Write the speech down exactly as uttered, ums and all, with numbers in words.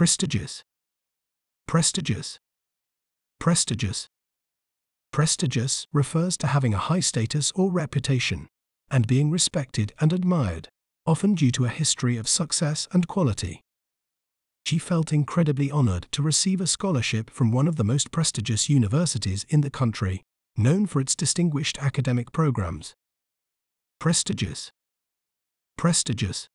Prestigious. Prestigious. Prestigious. Prestigious refers to having a high status or reputation, and being respected and admired, often due to a history of success and quality. She felt incredibly honored to receive a scholarship from one of the most prestigious universities in the country, known for its distinguished academic programs. Prestigious. Prestigious.